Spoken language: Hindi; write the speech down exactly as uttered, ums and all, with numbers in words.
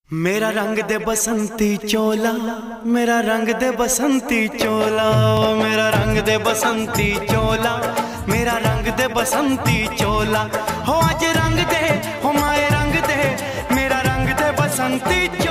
मेरा रंग दे बसंती चोला, मेरा रंग दे बसंती चोला, मेरा रंग दे बसंती चोला, मेरा रंग दे बसंती चोला। हो आज रंग दे, हो माए रंग दे, मेरा रंग दे बसंती चोला।